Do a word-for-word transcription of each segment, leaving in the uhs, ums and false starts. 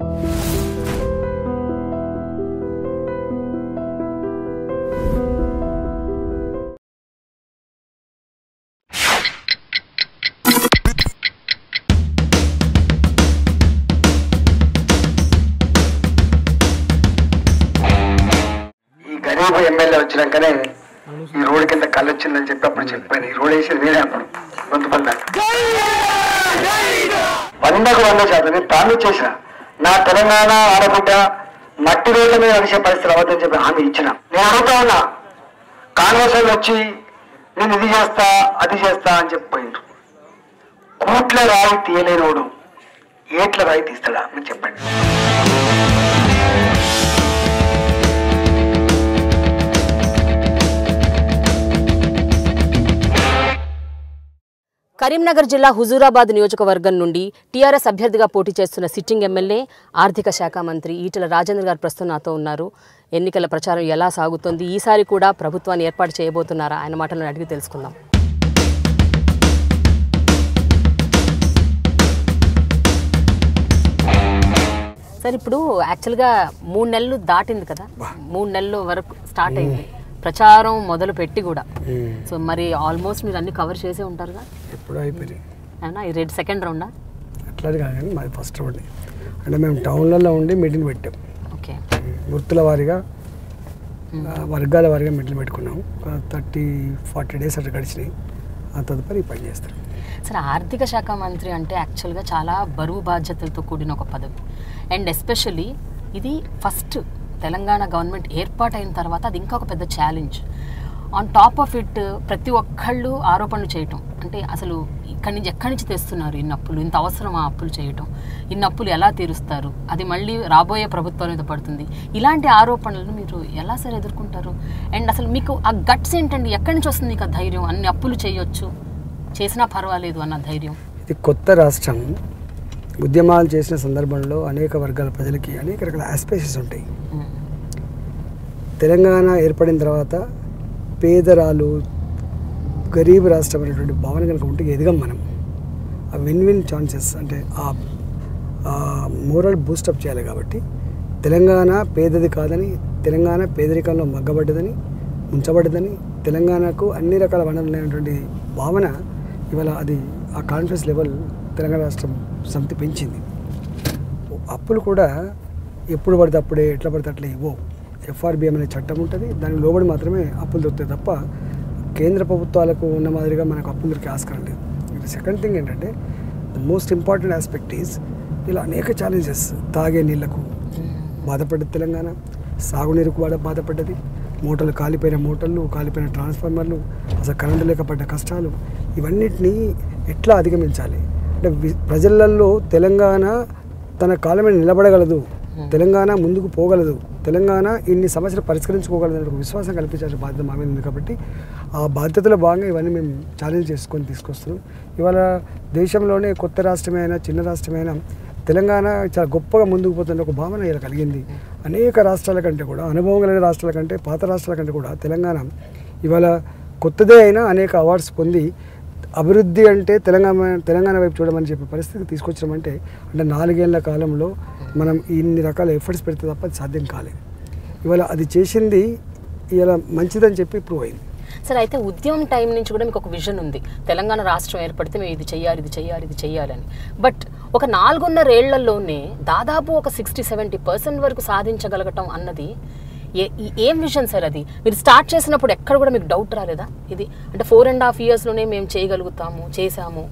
MLA వచ్చినాకనే ఈ road కింద కళ్ళు వచ్చిందని చెప్పి అప్పుడు చెప్పాను. ఈ రోడ్ వేసేది వేరే అప్పుడు గొంతుపల్ల వందకు వంద శాతం నేను ప్రామిస్ చేసిన నా తెలంగాణ ఆడబిడ్డ మట్టి రోడ్ల మీద నడిచే పరిస్థితులు అవ్వద్దని చెప్పి హామీ ఇచ్చిన. నేను అడుగుతా ఉన్నా, కాంగ్రెస్ వాళ్ళు వచ్చి నేను ఇది చేస్తా అది చేస్తా అని చెప్పిపోయిండ్రు. కోట్ల రాయి తీయలేనోడు ఏట్ల రాయి తీస్తాడా మీరు చెప్పండి. కరీంనగర్ జిల్లా హుజూరాబాద్ నియోజకవర్గం నుండి టీఆర్ఎస్ అభ్యర్థిగా పోటీ చేస్తున్న సిట్టింగ్ ఎమ్మెల్యే ఆర్థిక శాఖ మంత్రి ఈటెల రాజేందర్ గారు ప్రస్తుతం నాతో ఉన్నారు. ఎన్నికల ప్రచారం ఎలా సాగుతోంది, ఈసారి కూడా ప్రభుత్వాన్ని ఏర్పాటు చేయబోతున్నారా, ఆయన మాటలను అడిగి తెలుసుకుందాం. సార్, ఇప్పుడు యాక్చువల్గా మూడు నెలలు దాటింది కదా, మూడు నెలల వరకు స్టార్ట్ అయింది ప్రచారం మొదలు పెట్టి కూడా. సో మరి ఆల్మోస్ట్ మీరు అన్ని కవర్ చేసే ఉంటారుగా. ఎప్పుడు అయిపోయింది అవునా? ఈ రెడ్ సెకండ్ రౌండా? అట్లా కాదు, మాది ఫస్ట్ రౌండ్. అంటే మేము టౌన్లలో ఉండి మీటింగ్ పెట్టాం. ఓకే, గుర్తుల వారీగా వర్గాల వారీగా మీటింగ్ పెట్టుకున్నాం. థర్టీ ఫార్టీ డేస్ అట్లా గడిచినాయి. ఆ తదుపరి పని చేస్తారు. సరే, ఆర్థిక శాఖ మంత్రి అంటే యాక్చువల్గా చాలా బరువు బాధ్యతలతో కూడిన ఒక పదవి. అండ్ ఎస్పెషల్లీ ఇది ఫస్ట్ తెలంగాణ గవర్నమెంట్ ఏర్పాటైన తర్వాత అది ఇంకా ఒక పెద్ద challenge. On top of it ప్రతి ఒక్కళ్ళు ఆరోపణలు చేయటం, అంటే అసలు ఇక్కడి నుంచి ఎక్కడి నుంచి తెస్తున్నారు ఇన్ని అప్పులు, ఇంత అవసరం ఆ అప్పులు చేయటం, ఇన్ని అప్పులు ఎలా తీరుస్తారు, అది మళ్ళీ రాబోయే ప్రభుత్వం మీద పడుతుంది. ఇలాంటి ఆరోపణలను మీరు ఎలా సార్ ఎదుర్కొంటారు? అండ్ అసలు మీకు ఆ గట్స్ ఏంటండి, ఎక్కడి నుంచి వస్తుంది మీకు ఆ ధైర్యం, అన్ని అప్పులు చేయొచ్చు, చేసినా పర్వాలేదు అన్న ధైర్యం? ఇది కొత్త రాష్ట్రం. ఉద్యమాలు చేసిన సందర్భంలో అనేక వర్గాల ప్రజలకి అనేక రకాల ఆస్పిరేషన్స్ ఉంటాయి. తెలంగాణ ఏర్పడిన తర్వాత పేదరాలు గరీబ్ రాష్ట్రం అనేటువంటి భావన కనుక ఉంటే ఎదగం మనం. ఆ విన్ విన్ ఛాన్సెస్ అంటే ఆ మోరల్ బూస్టప్ చేయాలి. కాబట్టి తెలంగాణ పేదది కాదని, తెలంగాణ పేదరికంలో మగ్గబడ్డదని, ఉంచబడ్డదని, తెలంగాణకు అన్ని రకాల వనరులు అనేటువంటి భావన ఇవాళ అది ఆ కాన్ఫిడెన్స్ లెవెల్ తెలంగాణ రాష్ట్రం సమితి పెంచింది. అప్పులు కూడా ఎప్పుడు పడితే అప్పుడే ఎట్లా పడితే అట్లా ఇవ్వవు. ఎఫ్ఆర్బిఎం అనే చట్టం ఉంటుంది, దానికి లోబడి మాత్రమే అప్పులు దొరుకుతాయి తప్ప కేంద్ర ప్రభుత్వాలకు ఉన్న మాదిరిగా మనకు అప్పులు దొరికే ఆస్కారం లేదు. సెకండ్ థింగ్ ఏంటంటే the most important aspect is ఇలా అనేక ఛాలెంజెస్. తాగే నీళ్లకు బాధపడ్డది తెలంగాణ, సాగునీరుకు కూడా బాధపడ్డది, మోటార్లు కాలిపోయిన మోటార్లు, కాలిపోయిన ట్రాన్స్ఫార్మర్లు, అసలు కరెంటు లేక పడ్డ కష్టాలు, ఇవన్నిటినీ ఎట్లా అధిగమించాలి అంటే ప్రజలలో తెలంగాణ తన కాలం మీద నిలబడగలదు, తెలంగాణ ముందుకు పోగలదు, తెలంగాణ ఇన్ని సమస్యలు పరిష్కరించుకోగలదు అనే ఒక విశ్వాసం కల్పించాల్సిన బాధ్యత మా మీద ఉంది. కాబట్టి ఆ బాధ్యతలో భాగంగా ఇవన్నీ మేము ఛాలెంజ్ చేసుకొని తీసుకొస్తున్నాం. ఇవాళ దేశంలోనే కొత్త రాష్ట్రమైనా చిన్న రాష్ట్రమైనా తెలంగాణ చాలా గొప్పగా ముందుకు పోతున్న ఒక భావన ఇలా కలిగింది. అనేక రాష్ట్రాల కంటే కూడా, అనుభవం కలిగిన రాష్ట్రాల కంటే, పాత రాష్ట్రాల కంటే కూడా తెలంగాణ ఇవాళ కొత్తదే అయినా అనేక అవార్డ్స్ పొంది అభివృద్ధి అంటే తెలంగాణ తెలంగాణ వైపు చూడమని చెప్పే పరిస్థితి తీసుకొచ్చామంటే అంటే నాలుగేళ్ల కాలంలో మనం ఇన్ని రకాల ఎఫర్ట్స్ పెడితే తప్ప అది సాధ్యం కాలేదు. ఇవాళ అది చేసింది ఇలా మంచిదని చెప్పి ప్రూవ్ అయింది. సరే, అయితే ఉద్యమం టైం నుంచి కూడా మీకు ఒక విజన్ ఉంది, తెలంగాణ రాష్ట్రం ఏర్పడితే మేము ఇది చెయ్యాలి ఇది చెయ్యాలి ఇది చెయ్యాలని. బట్ ఒక నాలుగున్నరేళ్లలోనే దాదాపు ఒక సిక్స్టీ సెవెంటీ పర్సెంట్ వరకు సాధించగలగటం అన్నది ఏ ఏం విజన్ సార్? అది మీరు స్టార్ట్ చేసినప్పుడు ఎక్కడ కూడా మీకు డౌట్ రాలేదా? ఇది అంటే ఫోర్ అండ్ హాఫ్ ఇయర్స్లోనే మేము చేయగలుగుతాము, చేసాము,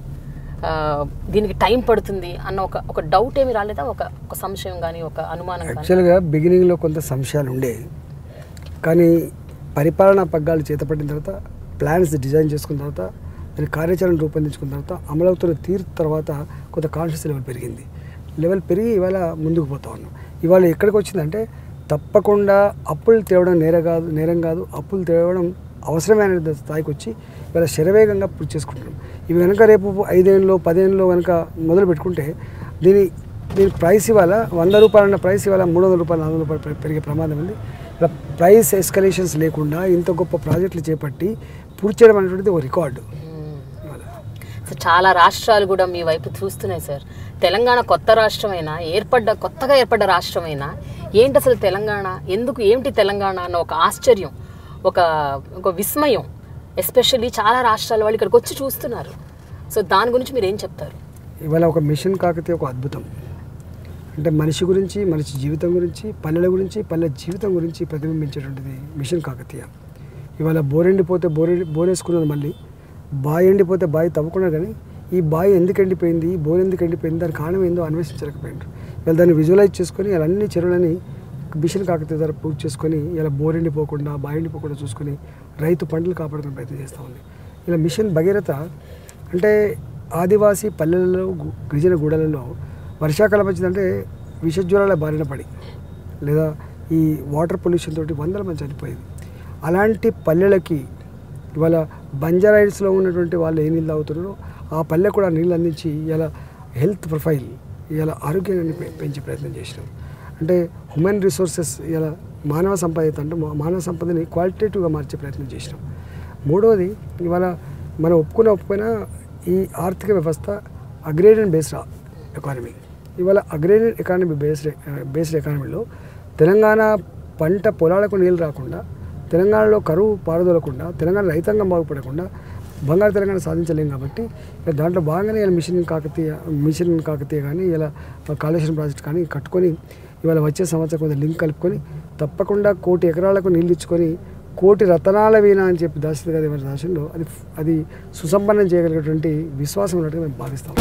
దీనికి టైం పడుతుంది అన్న ఒక ఒక డౌట్ ఏమి రాలేదా? ఒక ఒక సంశయం కానీ ఒక అనుమానం? యాక్చువల్గా బిగినింగ్లో కొంత సంశయాలు ఉండే, కానీ పరిపాలనా పగ్గాలు చేతపట్టిన తర్వాత, ప్లాన్స్ డిజైన్ చేసుకున్న తర్వాత, దాని కార్యాచరణ రూపొందించుకున్న తర్వాత, అమలవుతున్న తీరు తర్వాత కొంత కాన్షియస్ లెవెల్ పెరిగింది. లెవెల్ పెరిగి ఇవాళ ముందుకు పోతా ఉన్నాం. ఇవాళ ఎక్కడికి వచ్చిందంటే తప్పకుండా అప్పులు తేవడం నేరం కాదు నేరం కాదు అప్పులు తేవడం అవసరమైన స్థాయికి వచ్చి ఇవాళ శరవేగంగా పూర్తి చేసుకుంటున్నాం. ఇవి కనుక రేపు ఐదేళ్ళలో పదేళ్ళలో కనుక మొదలు పెట్టుకుంటే దీని దీని ప్రైస్ ఇవాళ వంద రూపాయల ప్రైస్ ఇవాళ మూడు వందల రూపాయలు నాలుగు వందల రూపాయలు పెరిగే ప్రమాదం ఉంది. ఇలా ప్రైస్ ఎస్కలేషన్స్ లేకుండా ఇంత గొప్ప ప్రాజెక్టులు చేపట్టి పూర్తి చేయడం అనేటువంటిది ఒక రికార్డు. సో చాలా రాష్ట్రాలు కూడా మీ వైపు చూస్తున్నాయి సార్. తెలంగాణ కొత్త రాష్ట్రమైనా ఏర్పడ్డ కొత్తగా ఏర్పడ్డ రాష్ట్రమైనా ఏంటి అసలు తెలంగాణ, ఎందుకు ఏమిటి తెలంగాణ అన్న ఒక ఆశ్చర్యం, ఒక ఒక విస్మయం ఎస్పెషల్లీ చాలా రాష్ట్రాల వాళ్ళు ఇక్కడికి వచ్చి చూస్తున్నారు. సో దాని గురించి మీరు ఏం చెప్తారు? ఇవాళ ఒక మిషన్ కాకతీయ ఒక అద్భుతం. అంటే మనిషి గురించి, మనిషి జీవితం గురించి, పల్లెల గురించి, పల్లె జీవితం గురించి ప్రతిబింబించేటువంటిది మిషన్ కాకతీయ. ఇవాళ బోరెండిపోతే బోరె బోరేసుకున్నది, మళ్ళీ బావి ఎండిపోతే బావి తవ్వుకున్నారు, కానీ ఈ బావి ఎందుకు ఎండిపోయింది, ఈ బోర్ ఎందుకు ఎండిపోయింది, దాని కారణం ఏందో అన్వేషించలేకపోయినారు. ఇవాళ దాన్ని విజువలైజ్ చేసుకొని ఇలా అన్ని చెరువులని మిషన్ కాకతీయ ద్వారా పూర్తి చేసుకొని ఇలా బోర్ ఎండిపోకుండా, బావి ఎండిపోకుండా చూసుకొని రైతు పంటలు కాపాడుకునే ప్రయత్నం చేస్తూ ఉంది. ఇలా మిషన్ భగీరథ అంటే ఆదివాసీ పల్లెలలో, గిరిజన గూడలలో వర్షాకాలం వచ్చిందంటే విషజ్వరాల బారిన పడి లేదా ఈ వాటర్ పొల్యూషన్ తోటి వందల మంది చనిపోయేది. అలాంటి పల్లెలకి ఇవాళ బంజారా హిల్స్లో ఉన్నటువంటి వాళ్ళు ఏ నీళ్ళు తాగుతున్నారో ఆ పల్లె కూడా నీళ్ళు అందించి ఇలా హెల్త్ ప్రొఫైల్, ఇలా ఆరోగ్యాన్ని పెంచే ప్రయత్నం చేసినాం. అంటే హ్యూమన్ రిసోర్సెస్, ఇలా మానవ సంపద అంటే మానవ సంపదని క్వాలిటేటివ్గా మార్చే ప్రయత్నం చేసినాం. మూడవది, ఇవాళ మనం ఒప్పుకున్న ఒప్పుకున్న ఈ ఆర్థిక వ్యవస్థ అగ్రేరియన్ బేస్డ్ ఎకానమీ. ఇవాళ అగ్రేరియన్ ఎకానమీ బేస్డ్ బేస్డ్ ఎకానమీలో తెలంగాణ పంట పొలాలకు నీళ్ళు రాకుండా, తెలంగాణలో కరువు పారదోలకుండా, తెలంగాణ రైతాంగం బాగుపడకుండా బంగారు తెలంగాణ సాధించలేం. కాబట్టి దాంట్లో భాగంగానే ఇలా మిషన్ కాకతీయ మిషన్ కాకతీయ కానీ ఇలా కాళేశ్వరం ప్రాజెక్ట్ కానీ కట్టుకొని ఇవాళ వచ్చే సంవత్సరం కొంత లింక్ కలుపుకొని తప్పకుండా కోటి ఎకరాలకు నీళ్ళు ఇచ్చుకొని కోటి రతనాల వీణ అని చెప్పి దాచింది కదా మన రాష్ట్రంలో, అది అది సుసంపన్నం చేయగలిగేటువంటి విశ్వాసం ఉన్నట్టుగా మేము భావిస్తాం.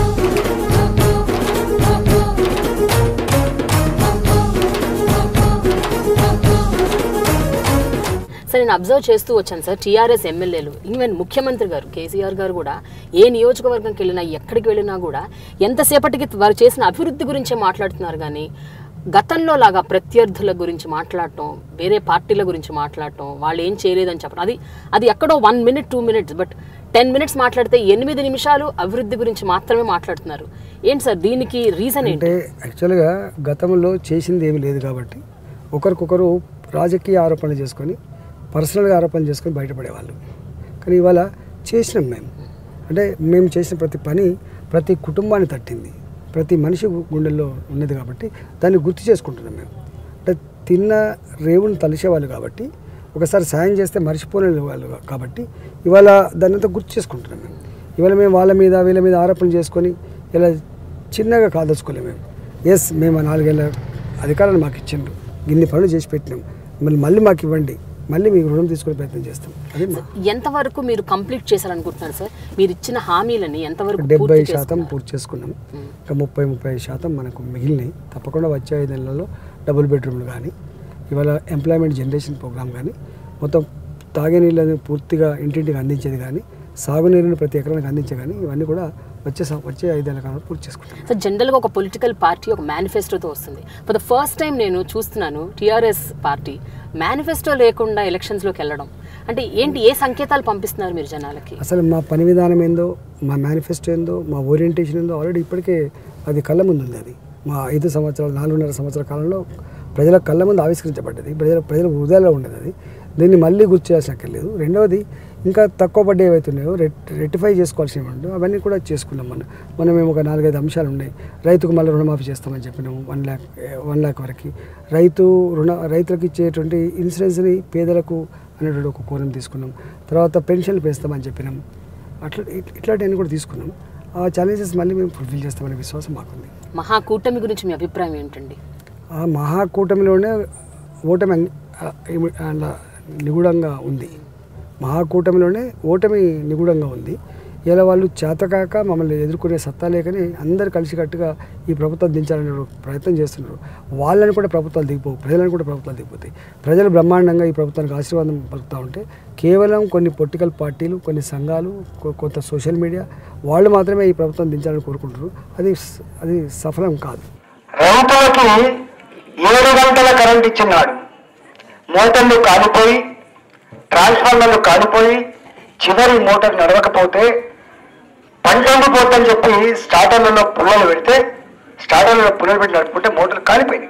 సార్, నేను అబ్జర్వ్ చేస్తూ వచ్చాను సార్, టీఆర్ఎస్ ఎమ్మెల్యేలు, ఈవెన్ ముఖ్యమంత్రి గారు కేసీఆర్ గారు కూడా ఏ నియోజకవర్గంకి వెళ్ళినా, ఎక్కడికి వెళ్ళినా కూడా ఎంతసేపటికి వారు చేసిన అభివృద్ధి గురించే మాట్లాడుతున్నారు. కానీ గతంలో లాగా ప్రత్యర్థుల గురించి మాట్లాడటం, వేరే పార్టీల గురించి మాట్లాడటం, వాళ్ళు ఏం చేయలేదని చెప్పడం, అది అది ఎక్కడో one minute two minutes but ten minutes మాట్లాడితే ఎనిమిది నిమిషాలు అభివృద్ధి గురించి మాత్రమే మాట్లాడుతున్నారు. ఏంటి సార్ దీనికి రీజన్ ఏంటి? అంటే యాక్చువల్గా గతంలో చేసింది ఏమీ లేదు కాబట్టి ఒకరికొకరు రాజకీయ ఆరోపణలు చేసుకొని, పర్సనల్గా ఆరోపణలు చేసుకొని బయటపడేవాళ్ళు. కానీ ఇవాళ చేసినాం మేము. అంటే మేము చేసిన ప్రతి పని ప్రతి కుటుంబాన్ని తట్టింది, ప్రతి మనిషి గుండెల్లో ఉన్నది కాబట్టి దాన్ని గుర్తు చేసుకుంటున్నాం మేము. అంటే తిన్న రేవుని తలిసేవాళ్ళు కాబట్టి, ఒకసారి సాయం చేస్తే మర్చిపోలే వాళ్ళు కాబట్టి ఇవాళ దాన్ని అంతా గుర్తు చేసుకుంటున్నాం మేము. ఇవాళ మేము వాళ్ళ మీద వీళ్ళ మీద ఆరోపణలు చేసుకొని ఇలా చిన్నగా కాదలుచుకోలేము మేము. ఎస్, మేము నాలుగేళ్ళ అధికారాన్ని మాకు ఇచ్చిండ్రు, ఇన్ని పనులు చేసి పెట్టినాం, మళ్ళీ మళ్ళీ మాకు ఇవ్వండి, మళ్ళీ మీకు రుణం తీసుకునే ప్రయత్నం చేస్తాం. అది ఎంతవరకు మీరు కంప్లీట్ చేశారనుకుంటున్నారు సార్? మీరు ఇచ్చిన హామీలని ఎంతవరకు? డెబ్బై శాతం పూర్తి చేసుకున్నాం. ఇంకా ముప్పై ముప్పై శాతం మనకు మిగిలినాయి. తప్పకుండా వచ్చే ఐదు నెలల్లో డబుల్ బెడ్రూమ్లు కానీ, ఇవాళ ఎంప్లాయ్మెంట్ జనరేషన్ ప్రోగ్రామ్ కానీ, మొత్తం తాగే నీళ్ళని పూర్తిగా ఇంటింటికి అందించేది కానీ, సాగునీరుని ప్రతి ఎకరానికి అందించే కానీ, ఇవన్నీ కూడా వచ్చే వచ్చే ఐదేళ్ల కాలంలో పూర్తి చేసుకుంటాం. సార్, జనరల్గా ఒక పొలిటికల్ పార్టీ ఒక మేనిఫెస్టోతో వస్తుంది. ఫర్ ద ఫస్ట్ టైం నేను చూస్తున్నాను టీఆర్ఎస్ పార్టీ మేనిఫెస్టో లేకుండా ఎలక్షన్స్లోకి వెళ్ళడం అంటే ఏంటి? ఏ సంకేతాలు పంపిస్తున్నారు మీరు జనాలకి? అసలు మా పని విధానం ఏందో, మా మేనిఫెస్టో ఏందో, మా ఓరియంటేషన్ ఏందో ఆల్రెడీ ఇప్పటికే అది కళ్ళ ముందు ఉంది. అది మా ఐదు సంవత్సరాలు నాలుగున్నర సంవత్సరాల కాలంలో ప్రజల కళ్ళ ముందు ఆవిష్కరించబడ్డది, ప్రజల ప్రజల హృదయాల్లో ఉండేది. అది దీన్ని మళ్ళీ గుర్తు చేయాల్సినక్కర్లేదు. రెండవది, ఇంకా తక్కువ పడ్డ ఏవైతున్నాయో రెట్ రెక్టిఫై చేసుకోవాల్సినవి ఉంటే అవన్నీ కూడా చేసుకున్నాం. మనం మనం మేము ఒక నాలుగైదు అంశాలు ఉన్నాయి. రైతుకు మళ్ళీ రుణమాఫీ చేస్తామని చెప్పినాము, వన్ ల్యాక్ వన్ ల్యాక్ వరకు. రైతు రుణ రైతులకు ఇచ్చేటువంటి ఇన్సూరెన్స్ని పేదలకు అనేటువంటి ఒక కోణం తీసుకున్నాం. తర్వాత పెన్షన్లు పెంచుతామని చెప్పినాం. అట్లా ఇట్లాంటివన్నీ కూడా తీసుకున్నాం. ఆ ఛాలెంజెస్ మళ్ళీ మేము ఫుల్ఫిల్ చేస్తామనే విశ్వాసం మాకుంది. మహాకూటమి గురించి మీ అభిప్రాయం ఏంటండి? ఆ మహాకూటమిలోనే ఓటమి అలా నిగూఢంగా ఉంది. మహాకూటమిలోనే ఓటమి నిగూఢంగా ఉంది. ఇలా వాళ్ళు చేతకాక మమ్మల్ని ఎదుర్కొనే సత్తా లేకని అందరు కలిసికట్టుగా ఈ ప్రభుత్వం దించాలనే ప్రయత్నం చేస్తున్నారు. వాళ్ళని కూడా ప్రభుత్వాలు దిగిపోవు, ప్రజలను కూడా ప్రభుత్వాలు దిగిపోతాయి. ప్రజలు బ్రహ్మాండంగా ఈ ప్రభుత్వానికి ఆశీర్వాదం పలుకుతూ ఉంటే కేవలం కొన్ని పొలిటికల్ పార్టీలు, కొన్ని సంఘాలు, కొంత సోషల్ మీడియా వాళ్ళు మాత్రమే ఈ ప్రభుత్వం దించాలని కోరుకుంటారు. అది అది సఫలం కాదు. రైతులకి ఏడు గంటల కరెంట్ ఇచ్చినాడు, మోటార్లు కాలిపోయి ట్రాన్స్ఫార్మర్లు కాలిపోయి చివరి మోటార్ నడవకపోతే పంట ఎండిపోతుందని చెప్పి స్టార్టర్లలో పుల్లలు పెడితే స్టార్టర్లలో పుల్లలు పెట్టి నడుపుకుంటే మోటార్ కాలిపోయినాయి,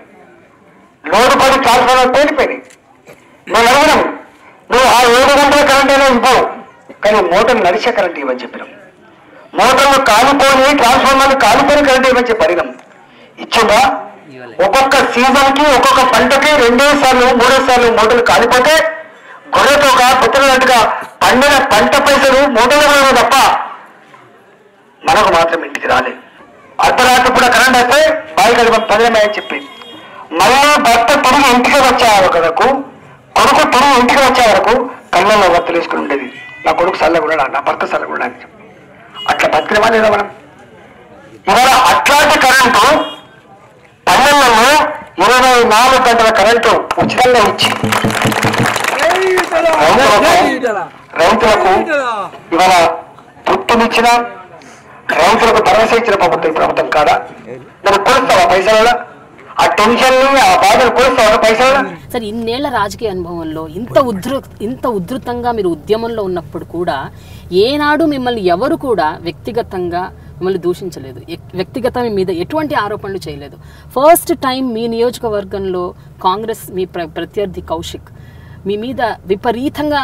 లోడు పడి ట్రాన్స్ఫార్మర్ పేలిపోయినాయి. మేము అడిగినాం, నువ్వు ఆ ఏడు గంటల కరెంట్ అయినా ఇవ్వవు, కానీ మోటార్ నడిచే కరెంట్ ఇవ్వని చెప్పినాం. మోటార్లు కాలిపోయి ట్రాన్స్ఫార్మర్లు కాలిపోయి కరెంట్ ఇవ్వచ్చే పరిగణం ఇచ్చిందా? ఒక్కొక్క సీజన్కి ఒక్కొక్క పంటకి రెండే సార్లు మూడే సార్లు మోటార్లు కాలిపోతే గొర్రెతోగా పుత్రులంటగా పండిన పంట పైసలు మోటార్లు తప్ప మనకు మాత్రం ఇంటికి రాలేదు. అర్ధరాత్రి కూడా కరెంట్ అయితే బావి కలిపి పదేమని చెప్పి మళ్ళీ భర్త తిరిగి ఇంటికి వచ్చే వరకు కొడుకు తిరిగి ఇంటికి వచ్చే వరకు కళ్ళల్లో వర్తలు వేసుకుని ఉండేది. నా కొడుకు చల్లకుండా నా భర్త చల్లకుండా అని చెప్పి అట్లా బతికినమా లేదా మనం? ఇవాళ అట్లాంటి కరెంటు పల్లెల్లో ఇరవై నాలుగు గంటల కరెంటు ఉచితంగా ఇచ్చి రైతులకు ఇవాళ తృప్తినిచ్చిన రైతులకు భరోసా ఇచ్చిన ప్రభుత్వం ఈ ప్రభుత్వం కాదా? దాన్ని కొలుస్తావా పైసల? ఆ టెన్షన్ ఆ బాధలు కొలుస్తావా పైసల? సార్, ఇన్నేళ్ల రాజకీయ అనుభవంలో ఇంత ఉధృ ఇంత ఉధృతంగా మీరు ఉద్యమంలో ఉన్నప్పుడు కూడా ఏనాడు మిమ్మల్ని ఎవరు కూడా వ్యక్తిగతంగా మిమ్మల్ని దూషించలేదు, వ్యక్తిగత మీద ఎటువంటి ఆరోపణలు చేయలేదు. ఫస్ట్ టైం మీ నియోజకవర్గంలో కాంగ్రెస్ మీ ప్ర ప్రత్యర్థి కౌశిక్ మీ మీద విపరీతంగా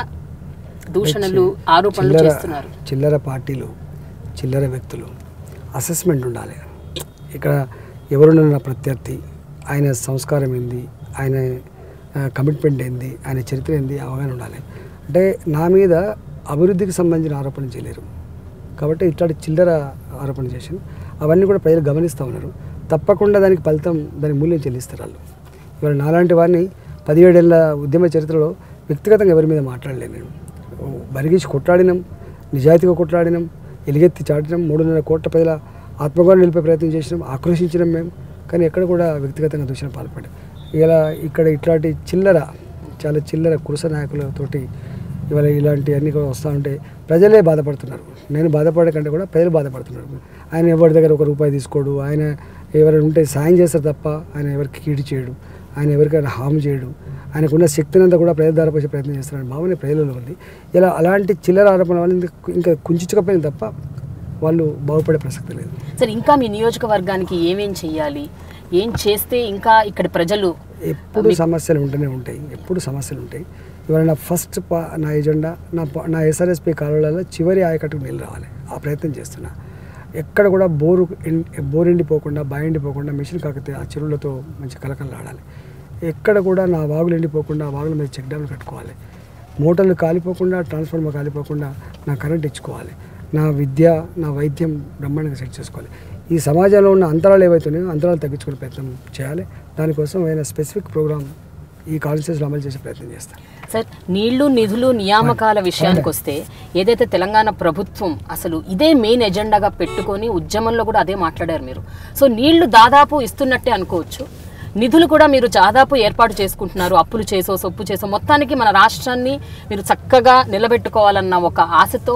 దూషణలు ఆరోపణలు చేస్తున్నారు. చిల్లర పార్టీలు, చిల్లర వ్యక్తులు అసెస్మెంట్ ఉండాలి. ఇక్కడ ఎవరున్న ప్రత్యర్థి, ఆయన సంస్కారం ఏంది, ఆయన కమిట్మెంట్ ఏంది, ఆయన చరిత్ర ఏంది అవగాహన ఉండాలి. అంటే నా మీద అభివృద్ధికి సంబంధించిన ఆరోపణ చేయలేరు కాబట్టి ఇట్లాంటి చిల్లర ఆరోపణ చేసి అవన్నీ కూడా ప్రజలు గమనిస్తూ ఉన్నారు. తప్పకుండా దానికి ఫలితం, దాని మూల్యం చెల్లిస్తారు వాళ్ళు. ఇవాళ నాలాంటి వారిని పదిహేడేళ్ల ఉద్యమ చరిత్రలో వ్యక్తిగతంగా ఎవరి మీద మాట్లాడలేను. నేను బరిగీసి కొట్లాడినాం, నిజాయితీగా కొట్లాడినాం, ఎలుగెత్తి చాటినాం, మూడున్నర కోట్ల ప్రజల ఆత్మగౌరవం నిలిపే ప్రయత్నం చేసినాం, ఆక్రోశించినాం మేము. కానీ ఎక్కడ కూడా వ్యక్తిగతంగా దూషణ పాల్పడ్డాం. ఇలా ఇక్కడ ఇట్లాంటి చిల్లర, చాలా చిల్లర కురుస నాయకులతోటి ఇవాళ ఇలాంటివన్నీ కూడా వస్తూ ఉంటే ప్రజలే బాధపడుతున్నారు. నేను బాధపడే కంటే కూడా ప్రజలు బాధపడుతున్నారు. ఆయన ఎవరి దగ్గర ఒక రూపాయి తీసుకోడు, ఆయన ఎవరైనా ఉంటే సాయం చేస్తారు తప్ప ఆయన ఎవరికి కీడు చేయడు, ఆయన ఎవరికైనా హామ్ చేయడు, ఆయనకున్న శక్తినంతా కూడా ప్రజల ద్వారా పోసే ప్రయత్నం చేస్తున్నాడు. భావన ప్రజలలో ఉంది. ఇలా అలాంటి చిల్లర ఆరోపణ వాళ్ళు ఇంకా కుంచుకపోయింది తప్ప వాళ్ళు బాగుపడే ప్రసక్తి లేదు. సార్, ఇంకా మీ నియోజకవర్గానికి ఏమేం చెయ్యాలి, ఏం చేస్తే ఇంకా ఇక్కడ ప్రజలు? ఎప్పుడు సమస్యలు ఉంటూనే ఉంటాయి, ఎప్పుడు సమస్యలు ఉంటాయి. ఇవాళ నా ఫస్ట్ నా ఎజెండా నా నా ఎస్ఆర్ఎస్పీ కాలువలలో చివరి ఆయకట్టుకు నీళ్ళు రావాలి. ఆ ప్రయత్నం చేస్తున్నా. ఎక్కడ కూడా బోరు బోర్ ఎండిపోకుండా, బావి ఎండిపోకుండా మిషన్ కాకపోతే ఆ చెరువులతో మంచి కలకలు ఆడాలి. ఎక్కడ కూడా నా వాగులు ఎండిపోకుండా ఆ వాగుల మీద చెక్ డ్యామ్లు కట్టుకోవాలి. మోటార్లు కాలిపోకుండా, ట్రాన్స్ఫార్మర్ కాలిపోకుండా నా కరెంట్ ఇచ్చుకోవాలి. నా విద్య, నా వైద్యం బ్రహ్మాండంగా సెట్ చేసుకోవాలి. ఈ సమాజంలో ఉన్న అంతరాలు ఏవైతున్నాయో అంతరాలు తగ్గించుకునే ప్రయత్నం చేయాలి. దానికోసం ఆయన స్పెసిఫిక్ ప్రోగ్రామ్ ఈ కాన్స్టిట్యూన్సీలో అమలు చేసే ప్రయత్నం చేస్తాను. సార్, నీళ్లు, నిధులు, నియామకాల విషయానికి వస్తే ఏదైతే తెలంగాణ ప్రభుత్వం అసలు ఇదే మెయిన్ ఎజెండాగా పెట్టుకొని ఉద్యమంలో కూడా అదే మాట్లాడారు మీరు. సో నీళ్లు దాదాపు ఇస్తున్నట్టే అనుకోవచ్చు, నిధులు కూడా మీరు దాదాపు ఏర్పాటు చేసుకుంటున్నారు. అప్పులు చేసో సొప్పు చేసో మొత్తానికి మన రాష్ట్రాన్ని మీరు చక్కగా నిలబెట్టుకోవాలన్న ఒక ఆశతో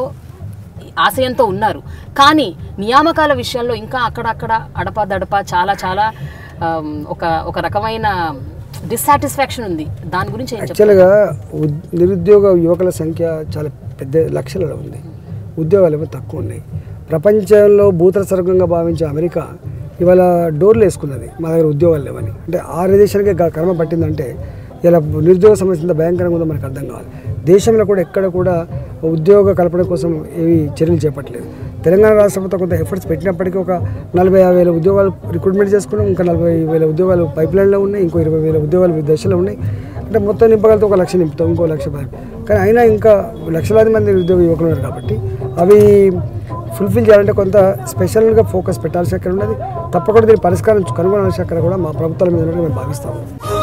ఆశయంతో ఉన్నారు. కానీ నియామకాల విషయాల్లో ఇంకా అక్కడక్కడ అడపా దడప చాలా చాలా ఒక ఒక రకమైన డిస్సాటిస్ఫాక్షన్ ఉంది. దాని గురించి యాక్చువల్గా నిరుద్యోగ యువకుల సంఖ్య చాలా పెద్ద లక్షలలో ఉంది, ఉద్యోగాలు ఏమో తక్కువ ఉన్నాయి. ప్రపంచంలో భూతల స్వర్గంగా భావించే అమెరికా ఇవాళ డోర్లు వేసుకున్నది మా దగ్గర ఉద్యోగాలు లేవని. అంటే ఆరు దేశాలకే కర్మ పట్టిందంటే ఇలా నిరుద్యోగ సమస్య ఎంత భయంకరంగా ఉందో మనకు అర్థం కావాలి. దేశంలో కూడా ఎక్కడ కూడా ఉద్యోగ కల్పన కోసం ఏవి చర్యలు చేపట్టలేదు. తెలంగాణ రాష్ట్ర ప్రభుత్వం కొంత ఎఫర్ట్స్ పెట్టినప్పటికీ ఒక నలభై యాభై వేల ఉద్యోగాలు రిక్రూట్మెంట్ చేసుకున్నాం. ఇంకా నలభై వేల ఉద్యోగాలు పైప్ లైన్లో ఉన్నాయి, ఇంకో ఇరవై వేల ఉద్యోగాలు వివిధ దశలో ఉన్నాయి. అంటే మొత్తం నింపగలిగితే ఒక లక్ష నింపుతాం, ఇంకో లక్ష పది. కానీ అయినా ఇంకా లక్షలాది మంది నిరుద్యోగ యువకులు ఉన్నారు కాబట్టి అవి ఫుల్ఫిల్ చేయాలంటే కొంత స్పెషల్గా ఫోకస్ పెట్టాల్సి అక్కడ ఉన్నది. తప్పకుండా దీని పరిష్కారం కనుగొనాల్సి అక్కడ కూడా మా ప్రభుత్వాల మీద ఉన్నట్టు మేము భావిస్తాము.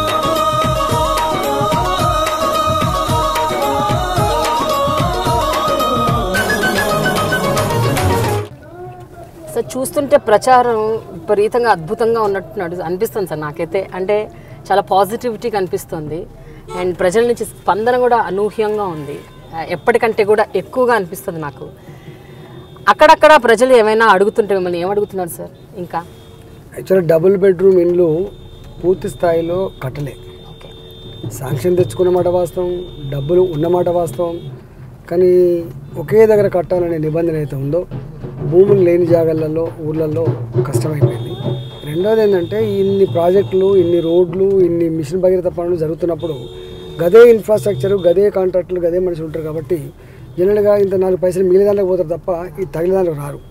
సార్, చూస్తుంటే ప్రచారం విపరీతంగా అద్భుతంగా ఉన్నట్టు అనిపిస్తుంది సార్ నాకైతే. అంటే చాలా పాజిటివిటీ కనిపిస్తుంది అండ్ ప్రజల నుంచి స్పందన కూడా అనూహ్యంగా ఉంది. ఎప్పటికంటే కూడా ఎక్కువగా అనిపిస్తుంది నాకు. అక్కడక్కడ ప్రజలు ఏమైనా అడుగుతుంటే మిమ్మల్ని ఏమడుగుతున్నారు సార్? ఇంకా యాక్చువల్గా డబుల్ బెడ్రూమ్ ఇండ్లు పూర్తి స్థాయిలో కట్టలే. శాంక్షన్ తెచ్చుకున్న మాట వాస్తవం, డబ్బులు ఉన్నమాట వాస్తవం. కానీ ఒకే దగ్గర కట్టాలనే నిబంధన అయితే ఉందో భూములు లేని జాగాలలో ఊర్లలో కష్టమైపోయింది. రెండోది ఏంటంటే ఇన్ని ప్రాజెక్టులు, ఇన్ని రోడ్లు, ఇన్ని మిషన్ భగీరథ పనులు జరుగుతున్నప్పుడు గదే ఇన్ఫ్రాస్ట్రక్చరు, గదే కాంట్రాక్టులు, గదే మనుషులు ఉంటారు కాబట్టి జనరల్గా ఇంత నాలుగు పైసలు మిగిలిన దాంట్లోకి పోతారు తప్ప ఈ తగిన దాంట్లోకి రారు.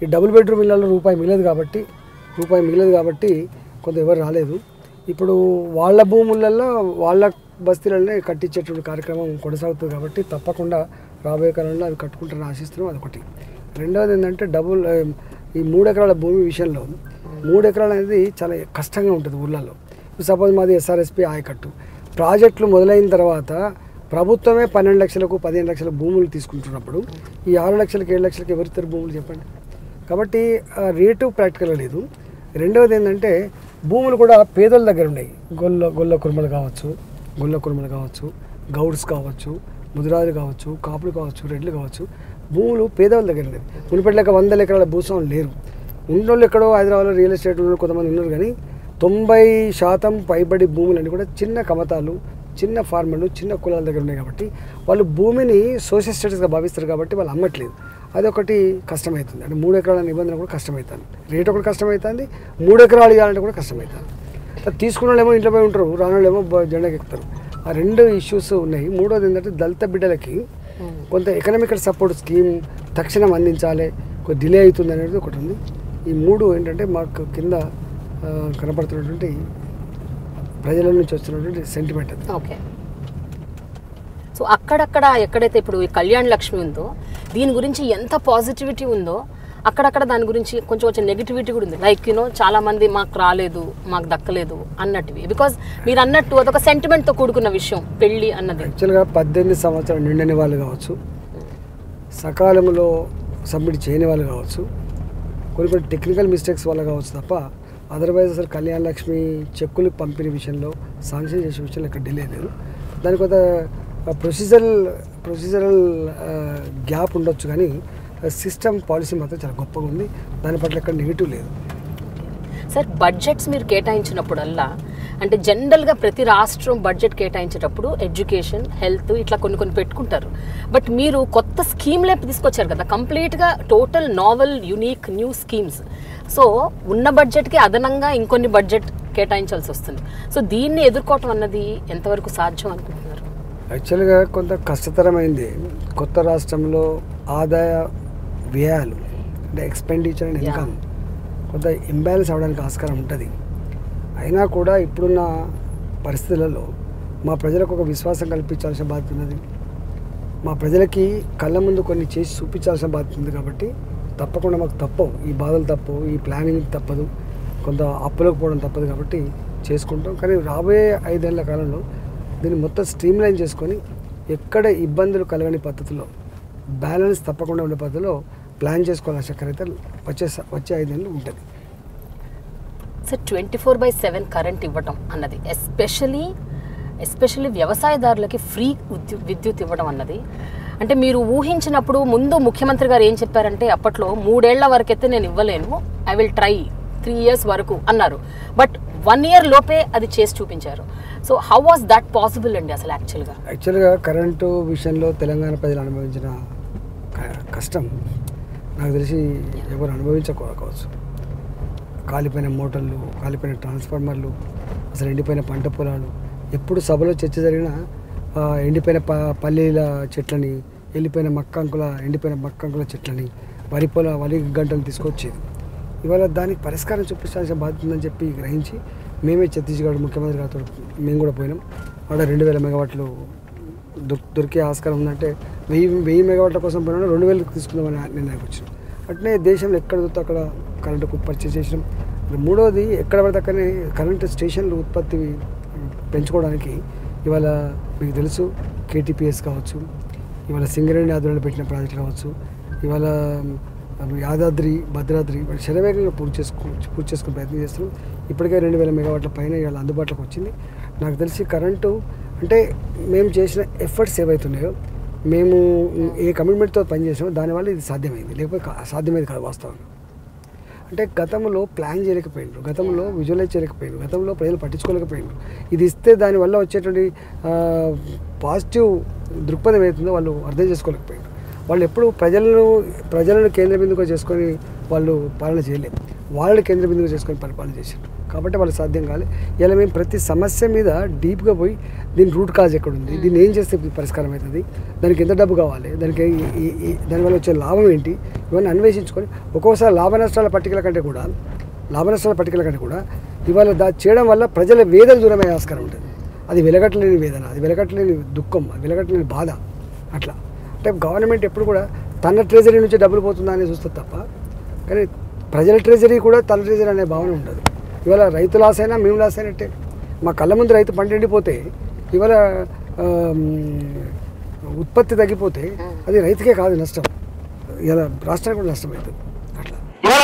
ఈ డబుల్ బెడ్రూమ్ ఇళ్ళలో రూపాయి మిగలేదు కాబట్టి రూపాయి మిగలేదు కాబట్టి కొంత ఎవరు రాలేదు. ఇప్పుడు వాళ్ళ భూములలో వాళ్ళ బస్తీలనే కట్టించేటువంటి కార్యక్రమం కొనసాగుతుంది కాబట్టి తప్పకుండా రాబోయే కాలంలో అవి కట్టుకుంటారని ఆశిస్తున్నాం. అదొకటి. రెండవది ఏంటంటే డబుల్ ఈ మూడు ఎకరాల భూమి విషయంలో మూడు ఎకరాలు అనేది చాలా కష్టంగా ఉంటుంది ఊళ్ళల్లో. సపోజ్ మాది ఎస్ఆర్ఎస్పి ఆయకట్టు ప్రాజెక్టులు మొదలైన తర్వాత ప్రభుత్వమే పన్నెండు లక్షలకు పదిహేను లక్షల భూములు తీసుకుంటున్నప్పుడు ఈ ఆరు లక్షలకు ఏడు లక్షలకు ఎవరిస్తారు భూములు చెప్పండి. కాబట్టి రేటు ప్రాక్టికల్గా లేదు. రెండవది ఏంటంటే భూములు కూడా పేదల దగ్గర ఉన్నాయి. గొల్ల గొల్ల కుర్మలు కావచ్చు, గొల్ల కుర్మలు కావచ్చు, గౌడ్స్ కావచ్చు, ముదిరాజులు కావచ్చు, కాపులు కావచ్చు, రెడ్లు కావచ్చు, భూములు పేదవాళ్ళ దగ్గర ఉన్నాయి. మునిపెట్లేక వందల ఎకరాల భూస్వాములు లేరు. ఉన్నోళ్ళు ఎక్కడో హైదరాబాద్లో రియల్ ఎస్టేట్ ఉన్న కొంతమంది ఉన్నారు. కానీ తొంభై శాతం పైబడి భూములన్నీ కూడా చిన్న కమతాలు, చిన్న ఫార్మర్లు, చిన్న కులాల దగ్గర ఉన్నాయి. కాబట్టి వాళ్ళు భూమిని సోషల్ స్టేటస్గా భావిస్తారు కాబట్టి వాళ్ళు అమ్మట్లేదు. అదొకటి కష్టమవుతుంది. అంటే మూడు ఎకరాల నిబంధన కూడా కష్టమవుతుంది. రేట్ ఒకటి కష్టమవుతుంది, మూడు ఎకరాలు ఇవ్వాలంటే కూడా కష్టమవుతుంది. తీసుకున్న వాళ్ళేమో ఇంట్లో పోయి ఉంటారు, రానోళ్ళేమో జెండాకి ఎక్కుతారు. ఆ రెండు ఇష్యూస్ ఉన్నాయి. మూడోది ఏంటంటే దళిత బిడ్డలకి కొంత ఎకనామికల్ సపోర్ట్ స్కీమ్ తక్షణం అందించాలి, కొంచెం డిలే అవుతుంది అనేది ఒకటి ఉంది. ఈ మూడు ఏంటంటే మాకు కింద కనపడుతున్నటువంటి ప్రజల నుంచి వస్తున్నటువంటి సెంటిమెంట్ అది. ఓకే. సో అక్కడక్కడ ఎక్కడైతే ఇప్పుడు ఈ కళ్యాణ్ లక్ష్మి ఉందో దీని గురించి ఎంత పాజిటివిటీ ఉందో అక్కడక్కడ దాని గురించి కొంచెం కొంచెం నెగిటివిటీ కూడా ఉంది. లైక్ యూనో చాలా మంది మాకు రాలేదు, మాకు దక్కలేదు అన్నట్టువి. బికాజ్ మీరు అన్నట్టు అదొక సెంటిమెంట్తో కూడుకున్న విషయం పెళ్ళి అన్నది. యాక్చువల్గా పద్దెనిమిది సంవత్సరాలు నిండని వాళ్ళు కావచ్చు, సకాలంలో సబ్మిట్ చేయని వాళ్ళు కావచ్చు, కొన్ని కొన్ని టెక్నికల్ మిస్టేక్స్ వల్ల కావచ్చు తప్ప అదర్వైజ్ అసలు కళ్యాణ లక్ష్మి చెక్కులు పంపిణీ విషయంలో శాంక్షన్ చేసే విషయంలో ఇక్కడ డిలే లేదు. దాని కొంత ప్రొసీజరల్ ప్రొసీజరల్ గ్యాప్ ఉండొచ్చు కానీ సిస్టమ్ పాలసీ మాత్రం చాలా గొప్పగా ఉంది. దాని పట్ల ఎక్కడ నెగిటివ్ లేదు. సార్ బడ్జెట్స్ మీరు కేటాయించినప్పుడల్లా అంటే జనరల్గా ప్రతి రాష్ట్రం బడ్జెట్ కేటాయించేటప్పుడు ఎడ్యుకేషన్, హెల్త్ ఇట్లా కొన్ని కొన్ని పెట్టుకుంటారు. బట్ మీరు కొత్త స్కీమ్లే తీసుకొచ్చారు కదా, కంప్లీట్గా total novel unique new schemes. So ఉన్న బడ్జెట్కి అదనంగా ఇంకొన్ని బడ్జెట్ కేటాయించాల్సి వస్తుంది. సో దీన్ని ఎదుర్కోవటం అన్నది ఎంతవరకు సాధ్యం అనుకుంటున్నారు? యాక్చువల్గా కొంత కష్టతరమైంది. కొత్త రాష్ట్రంలో ఆదాయ వ్యయాలు అంటే ఎక్స్పెండిచర్ అండ్ ఇన్కమ్ కొంత ఇంబ్యాలెన్స్ అవ్వడానికి ఆస్కారం ఉంటుంది. అయినా కూడా ఇప్పుడున్న పరిస్థితులలో మా ప్రజలకు ఒక విశ్వాసం కల్పించాల్సిన బాధ్యత ఉన్నది. మా ప్రజలకి కళ్ళ ముందు కొన్ని చేసి చూపించాల్సిన బాధ్యత ఉంది. కాబట్టి తప్పకుండా మాకు తప్పవు, ఈ బాధలు తప్పవు, ఈ ప్లానింగ్ తప్పదు, కొంత అప్పులకు పోవడం తప్పదు. కాబట్టి చేసుకుంటాం. కానీ రాబోయే ఐదేళ్ల కాలంలో దీన్ని మొత్తం స్ట్రీమ్లైన్ చేసుకొని ఎక్కడ ఇబ్బందులు కలగని పద్ధతిలో బ్యాలెన్స్ తప్పకుండా ఉండే పద్ధతిలో ప్లాన్ చేసుకోవాల్సిన చక్కరైతే వచ్చే వచ్చే ఐదేళ్ళు ఉంటుంది. Sir twenty four by seven current ఇవ్వటం అన్నది ఎస్పెషలీ ఎస్పెషల్లీ వ్యవసాయదారులకి ఫ్రీ విద్యుత్ ఇవ్వడం అన్నది అంటే మీరు ఊహించినప్పుడు ముందు ముఖ్యమంత్రి గారు ఏం చెప్పారంటే అప్పట్లో మూడేళ్ల వరకైతే నేను ఇవ్వలేను, I will try three years వరకు అన్నారు. బట్ వన్ ఇయర్ లోపే అది చేసి చూపించారు. So how was that possible అండి అసలు? యాక్చువల్గా యాక్చువల్గా కరెంటు విషయంలో తెలంగాణ ప్రజలు అనుభవించిన కష్టం నాకు తెలిసి ఎవరు అనుభవించకపోవచ్చు. కాలిపోయిన మోటార్లు, కాలిపోయిన ట్రాన్స్ఫార్మర్లు, అసలు ఎండిపోయిన పంట పొలాలు, ఎప్పుడు సభలో చర్చ జరిగినా ఎండిపోయిన ప పల్లీల చెట్లని, వెళ్ళిపోయిన మక్కంకుల ఎండిపోయిన మక్కంకుల చెట్లని, వరి పొల వరి గంటలు తీసుకొచ్చేది. ఇవాళ దానికి పరిష్కారం చూపించాల్సిన బాధ్యత ఉందని చెప్పి గ్రహించి మేమే ఛత్తీస్గఢ్ ముఖ్యమంత్రి గారితో మేము కూడా పోయినాం. ఆడ రెండు వేల మెగావాట్లు దొరి దొరికే ఆస్కారం ఉందంటే వెయ్యి వెయ్యి మెగావాట్ల కోసం పోయినా రెండు వేలకు తీసుకుందామని నిర్ణయం వచ్చినాం. అట్లనే దేశంలో ఎక్కడ దొరికితే అక్కడ కరెంటుకు పర్చేస్ చేసినాం. మూడవది ఎక్కడ పడితే అక్కడనే కరెంటు స్టేషన్లు ఉత్పత్తి పెంచుకోవడానికి ఇవాళ మీకు తెలుసు కేటీపీఎస్ కావచ్చు, ఇవాళ సింగరేణి ఆధ్వర్యంలో పెట్టిన ప్రాజెక్ట్ కావచ్చు, ఇవాళ యాదాద్రి భద్రాద్రి శరవేగంగా పూర్తి చేసుకో పూర్తి చేసుకునే ప్రయత్నం చేస్తున్నాం. ఇప్పటికే రెండు వేల మెగావాట్ల పైన ఇవాళ అందుబాటులోకి వచ్చింది. నాకు తెలిసి కరెంటు అంటే మేము చేసిన ఎఫర్ట్స్ ఏవైతున్నాయో, మేము ఏ కమిట్మెంట్తో పనిచేసామో దానివల్ల ఇది సాధ్యమైంది. లేకపోతే సాధ్యమైంది కాదు వాస్తవంగా. అంటే గతంలో ప్లాన్ చేయలేకపోయిండ్రు, గతంలో విజువలైజ్ చేయలేకపోయిండ్రు, గతంలో ప్రజలు పట్టించుకోలేకపోయిండ్రు. ఇది ఇస్తే దానివల్ల వచ్చేటువంటి పాజిటివ్ దృక్పథం ఏమవుతుందో వాళ్ళు అర్థం చేసుకోలేకపోయిండ్రు. వాళ్ళు ఎప్పుడు ప్రజలను ప్రజలను కేంద్ర బిందువుగా చేసుకొని వాళ్ళు పాలన చేయలేరు, వాళ్ళని కేంద్ర బిందువుగా చేసుకొని పరిపాలన చేశారు. కాబట్టి వాళ్ళు సాధ్యం కాలే. ఇలా మేము ప్రతి సమస్య మీద డీప్గా పోయి దీని రూట్ కాజ్ ఎక్కడుంది, దీన్ని ఏం చేస్తే పరిష్కారం అవుతుంది, దానికి ఎంత డబ్బు కావాలి, దానికి దానివల్ల వచ్చే లాభం ఏంటి, ఇవన్నీ అన్వేషించుకొని ఒక్కోసారి లాభ నష్టాల పట్టికల కంటే కూడా లాభ నష్టాల పట్టికల కంటే కూడా ఇవాళ దా చేయడం వల్ల ప్రజల వేదన దూరమయ్యే ఆస్కారం ఉంటుంది. అది వెలగట్లేని వేదన, అది వెలగట్లేని దుఃఖం, అది వెలగట్లేని బాధ. అట్లా అంటే గవర్నమెంట్ ఎప్పుడు కూడా తన ట్రెజరీ నుంచి డబ్బులు పోతుందా అని చూస్తుంది తప్ప, కానీ ప్రజల ట్రెజరీ కూడా తన ట్రెజరీ అనే భావన ఉండదు. ఇవాళ రైతు లాస్ అయినా మేము లాస్ అయినట్టే. మా కళ్ళ ముందు రైతు పంట ఎండిపోతే ఇవాళ ఉత్పత్తి తగ్గిపోతే అది రైతుకే కాదు నష్టం, ఇలా రాష్ట్రానికి కూడా నష్టం అవుతుంది. అట్లా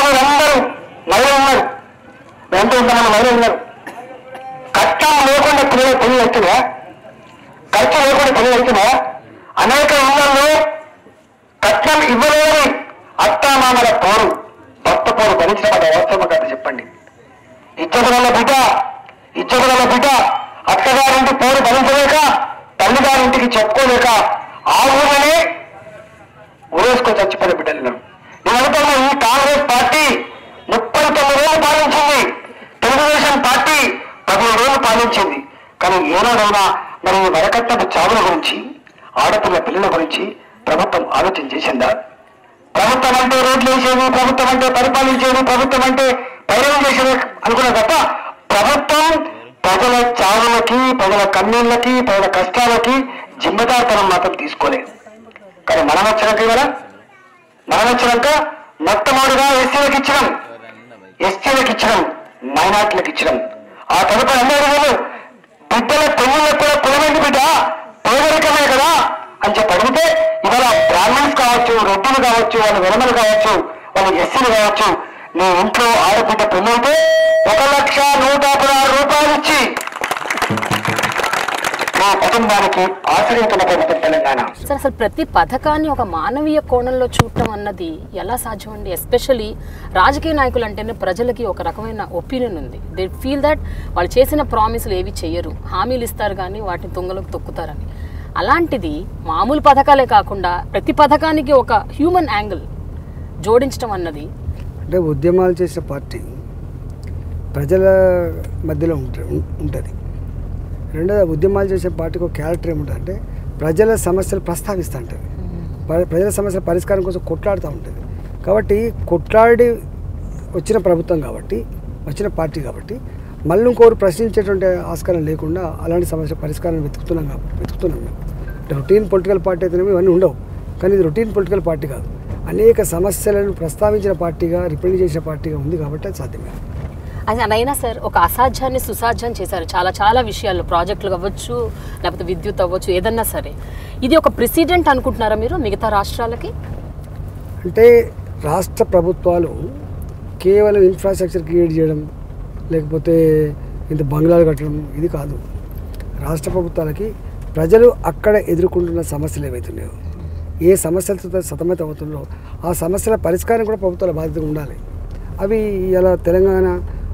కష్టం లేకుండా పిల్లలు పెళ్లి అవుతున్నా, ఖర్చు లేకుండా పెళ్లి అవుతున్నా, అనేక ఇళ్లలో కట్నం ఇవ్వలేని అత్తామామల పోరు, భర్త పోరు భరించిన అవసరం కదా చెప్పండి. ఇచ్చగల బిడ్డ ఇచ్చగల బిడ్డ అత్తగారింటి పోరు భరించలేక తల్లిగారింటికి చెప్పుకోలేక ఆ ఊళ్ళనే ఊరేసుకొని చచ్చిపోయిన బిడ్డలు. నేను అనుకున్నా ఈ కాంగ్రెస్ పార్టీ ముప్పై తొమ్మిది రోజులు పాలించింది, తెలుగుదేశం పార్టీ పదిహేను రోజులు పాలించింది. కానీ ఏనాడైనా మరి వరకట్నపు చావుల గురించి, ఆడపిల్ల పిల్లల గురించి ప్రభుత్వం ఆలోచన చేసిందా? ప్రభుత్వం అంటే రోడ్లు వేసేది, ప్రభుత్వం అంటే పరిపాలించేది, ప్రభుత్వం అంటే పైరవం చేసేది అనుకున్నా తప్ప ప్రభుత్వం ప్రజల చావులకి, ప్రజల కన్నీళ్ళకి, ప్రజల కష్టాలకి జిమ్మదారితనం మాత్రం తీసుకోలేదు. కానీ మనం వచ్చినాక కదా మనం వచ్చినాక మొట్టమొదటిగా ఎస్సీలకు ఇచ్చినాం, ఎస్టీలకు ఇచ్చినాం, మైనార్టీలకు ఇచ్చినాం. ఆ తదుపరి అందరూ బిడ్డల పెళ్లిళ్ళకు కూడా కులమైంది బిడ్డ పేదరికమే కదా అని చెప్పి అడిగితే ఇవాళ బ్రాహ్మణ్స్ కావచ్చు, రెడ్డిలు కావచ్చు, వాళ్ళ వెలమలు కావచ్చు, వాళ్ళ ఎస్సీలు కావచ్చు, నీ ఇంట్లో ఆడబిడ్డ పెళ్ళైతే ఒక లక్ష నూట పదహారు రూపాయలు ఇచ్చి నా కుటుంబానికి ఆశ్రయించిన ప్రభుత్వం తెలంగాణ. సార్ అసలు ప్రతి పథకాన్ని ఒక మానవీయ కోణంలో చూడటం అన్నది ఎలా సాధ్యం అండి? ఎస్పెషల్లీ రాజకీయ నాయకులు అంటేనే ప్రజలకి ఒక రకమైన ఒపీనియన్ ఉంది. దే ఫీల్ దట్ వాళ్ళు చేసిన ప్రామిసులు ఏవి చెయ్యరు, హామీలు ఇస్తారు కానీ వాటిని తుంగలకు తొక్కుతారని. అలాంటిది మామూలు పథకాలే కాకుండా ప్రతి పథకానికి ఒక హ్యూమన్ యాంగిల్ జోడించడం అన్నది అంటే ఉద్యమాలు చేసిన పార్టీ ప్రజల మధ్యలో ఉంటుంది. రెండోది ఉద్యమాలు చేసే పార్టీకి ఒక క్యారెక్టర్ ఏముంటుంది అంటే ప్రజల సమస్యలు ప్రస్తావిస్తూ ఉంటుంది, ప్రజల సమస్యల పరిష్కారం కోసం కొట్లాడుతూ ఉంటుంది. కాబట్టి కొట్లాడి వచ్చిన ప్రభుత్వం కాబట్టి, వచ్చిన పార్టీ కాబట్టి మళ్ళీ ఇంకోరు ప్రశ్నించేటువంటి ఆస్కారం లేకుండా అలాంటి సమస్యల పరిష్కారం వెతుకుతున్నాం కాబట్టి వెతుకుతున్నాం మేము. రొటీన్ పొలిటికల్ పార్టీ అయితేనేమో ఇవన్నీ ఉండవు, కానీ ఇది రొటీన్ పొలిటికల్ పార్టీ కాదు, అనేక సమస్యలను ప్రస్తావించిన పార్టీగా, రిప్రజెంట్ చేసిన పార్టీగా ఉంది కాబట్టి అది సాధ్యమే. అది అయినా సార్ ఒక అసాధ్యాన్ని సుసాధ్యం చేశారు చాలా చాలా విషయాల్లో, ప్రాజెక్టులు అవ్వచ్చు, లేకపోతే విద్యుత్ అవ్వచ్చు, ఏదన్నా సరే. ఇది ఒక ప్రెసిడెంట్ అనుకుంటున్నారా మీరు మిగతా రాష్ట్రాలకి? అంటే రాష్ట్ర ప్రభుత్వాలు కేవలం ఇన్ఫ్రాస్ట్రక్చర్ క్రియేట్ చేయడం, లేకపోతే ఇంత బంగ్లాలు కట్టడం ఇది కాదు. రాష్ట్ర ప్రభుత్వాలకి ప్రజలు అక్కడ ఎదుర్కొంటున్న సమస్యలు ఏవైతున్నాయో, ఏ సమస్యలతో సతమతం అవుతుందో ఆ సమస్యల పరిష్కారం కూడా ప్రభుత్వాల బాధ్యత ఉండాలి. అవి ఇలా తెలంగాణ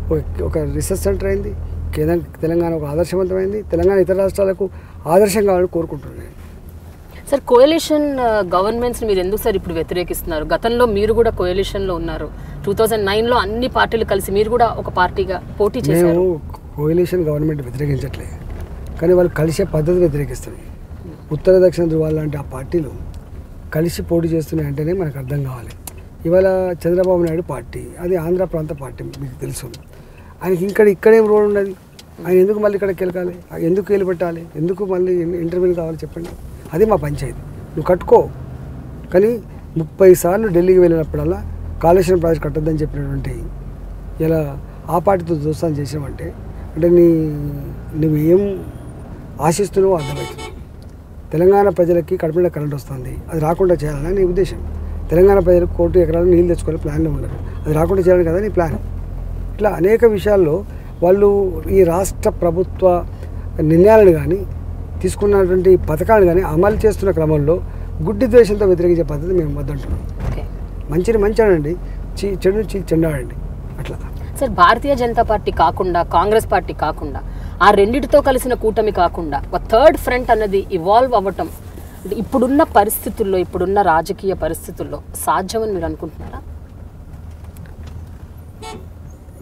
ఒక రీసెర్చ్ సెంటర్ అయింది, తెలంగాణ ఒక ఆదర్శవంతమైంది, తెలంగాణ ఇతర రాష్ట్రాలకు ఆదర్శం కావాలని కోరుకుంటున్నాను. సార్ కోయలిషన్ గవర్నమెంట్స్ని మీరు ఎందుకు సార్ ఇప్పుడు వ్యతిరేకిస్తున్నారు? గతంలో మీరు కూడా కోయలిషన్లో ఉన్నారు, టూ థౌజండ్ నైన్లో అన్ని పార్టీలు కలిసి మీరు కూడా ఒక పార్టీగా పోటీ చేశారు. మేము కోయలిషన్ గవర్నమెంట్ వ్యతిరేకించట్లేదు, కానీ వాళ్ళు కలిసే పద్ధతి వ్యతిరేకిస్తుంది. ఉత్తర దక్షిణ ధృవాలు లాంటి ఆ పార్టీలు కలిసి పోటీ చేస్తున్నాయి అంటేనే మనకు అర్థం కావాలి. ఇవాళ చంద్రబాబు నాయుడు పార్టీ, అది ఆంధ్ర ప్రాంత పార్టీ, మీకు తెలుసు. ఆయనకి ఇక్కడ ఇక్కడేం రోడ్ ఉన్నది, ఆయన ఎందుకు మళ్ళీ ఇక్కడ కెలకాలి, ఎందుకు కేలు పెట్టాలి, ఎందుకు మళ్ళీ ఇంటర్వ్యూలు కావాలి చెప్పండి. అది మా పంచాయతీ, నువ్వు కట్టుకో. కానీ ముప్పై సార్లు ఢిల్లీకి వెళ్ళినప్పుడల్లా కాళేశ్వరం ప్రాజెక్ట్ కట్టొద్దని చెప్పినటువంటి ఇలా ఆ పార్టీతో దోస్తాను చేసామంటే అంటే నీ నువ్వు ఏం ఆశిస్తున్నావో అర్థమవుతుంది. తెలంగాణ ప్రజలకి కడుపులో కరెంట్ వస్తుంది, అది రాకుండా చేయాలని నీ ఉద్దేశం. తెలంగాణ ప్రజలకు కోటి ఎకరాలు నీళ్ళు తెచ్చుకొని ప్లాన్లో ఉన్నారు, అది రాకుండా చేయాలని కదా నీ ప్లాన్. ఇట్లా అనేక విషయాల్లో వాళ్ళు ఈ రాష్ట్ర ప్రభుత్వ నిర్ణయాలను కానీ తీసుకున్నటువంటి పథకాలను కానీ అమలు చేస్తున్న క్రమంలో గుడ్డి ద్వేషంతో వ్యతిరేకించే పద్ధతి మేము వద్దంటున్నాం. మంచిని మంచి ఆడండి, చీ చెడుని చీ చెండాడండి. అట్లా సార్ భారతీయ జనతా పార్టీ కాకుండా, కాంగ్రెస్ పార్టీ కాకుండా, ఆ రెండిటితో కలిసిన కూటమి కాకుండా ఒక థర్డ్ ఫ్రంట్ అన్నది ఇవాల్వ్ అవ్వటం ఇప్పుడున్న పరిస్థితుల్లో, ఇప్పుడున్న రాజకీయ పరిస్థితుల్లో సాధ్యమని మీరు అనుకుంటున్నారా?